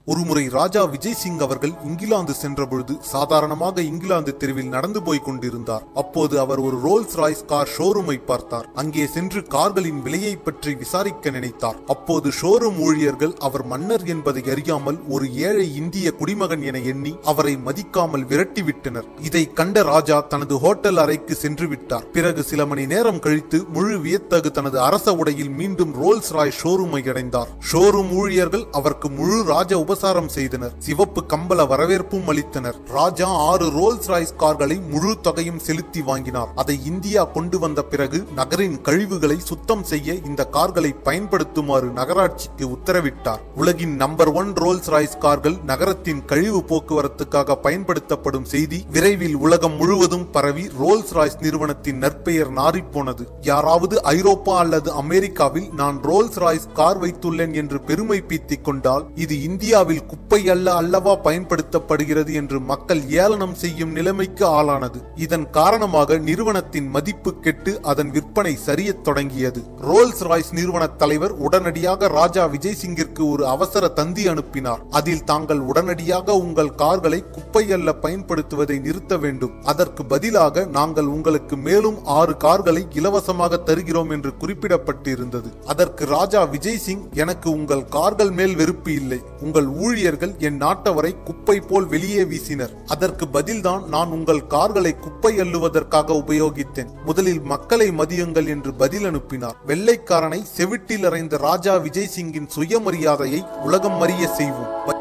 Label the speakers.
Speaker 1: ஒருமுறை ராஜா விஜய் சிங் அவர்கள் இங்கிலாந்து சென்ற பொழுது சாதாரணமாக இங்கிலாந்து தெருவில் நடந்து போய் கொண்டிருந்தார். அப்போது அவர் ஒரு ரோல்ஸ் ராய்ஸ் கார் ஷோரூமை பார்த்தார். அங்கே சென்று கார்களின் விலையை பற்றி விசாரிக்க நினைத்தார். அப்போது ஷோரூம் ஊழியர்கள் அவர் மன்னர் என்பதை அறியாமல் ஒரு ஏழை இந்திய குடிமகன் என எண்ணி அவரை மதிக்காமல் விரட்டிவிட்டனர். இதை கண்ட ராஜா தனது ஹோட்டல் அறைக்கு சென்று விட்டார். பிறகு சில மணி நேரம் கழித்து முழு வியத்தகு தனது அரச உடையில் மீண்டும் ரோல்ஸ் ராய் ஷோரூமை அடைந்தார். ஷோரூம் ஊழியர்கள் அவருக்கு முழு ராஜ உபசாரம் செய்தனர். சிவப்பு கம்பள வரவேற்பும் அளித்தனர். ராஜா 6 ரோல்ஸ் ராய்ஸ் கார்களை முழு தொகையும் செலுத்தி வாங்கினார். அதை இந்தியா கொண்டு வந்த பிறகு நகரின் கழிவுகளை சுத்தம் செய்ய இந்த கார்களை பயன்படுத்துமாறு நகராட்சிக்கு உத்தரவிட்டார். உலகின் நம்பர் 1 ரோல்ஸ் ராய்ஸ் கார்கள் நகரத்தின் கழிவு போக்குவரத்துக்காக பயன்படுத்தப்படும் செய்தி விரைவில் உலகம் முழுவதும் பரவி ரோல்ஸ் ராய்ஸ் நிறுவனத்தின் நற்பெயர் நாறிப்போனது. யாராவது ஐரோப்பா அல்லது அமெரிக்காவில் நான் ரோல்ஸ் ராய்ஸ் கார் வைத்துள்ளேன் என்று பெருமை பீத்திக் கொண்டால் இது இந்தியாவில் குப்பை அல்லவா பயன்படுத்தப்படுகிறது என்று மக்கள் ஏளனம் செய்யும் நிலைமைக்கு ஆளானது. இதன் காரணமாக நிறுவனத்தின் மதிப்பு கெட்டு அதன் விற்பனை சரியத் தொடங்கியது. ரோல்ஸ் ராய்ஸ் நிறுவன தலைவர் உடனடியாக ராஜா விஜய் சிங்கிற்கு ஒரு அவசர தந்தி அனுப்பினார். அதில் தாங்கள் உடனடியாக உங்கள் கார்களை குப்பை அல்ல பயன்படுத்துவதை நிறுத்த வேண்டும். அதற்கு பதிலாக நாங்கள் உங்களுக்கு மேலும் 6 கார்களை இலவசமாக தருகிறோம் என்று குறிப்பிடப்பட்டிருந்தது. அதற்கு ராஜா விஜய் சிங், எனக்கு உங்கள் கார்கள் மேல் வெறுப்பு இல்லை. உங்கள் ஊழியர்கள் என் நாட்டவரை குப்பை போல் வெளியே வீசினர். அதற்கு பதில்தான் நான் உங்கள் கார்களை குப்பை அள்ளுவதற்காக உபயோகித்தேன். முதலில் மக்களை மதியுங்கள் என்று பதில் அனுப்பினார். வெள்ளைக்காரனை செவிட்டில் அறைந்த ராஜா விஜய் சிங்கின் சுயமரியாதையை உலகம் அறிய செய்வோம்.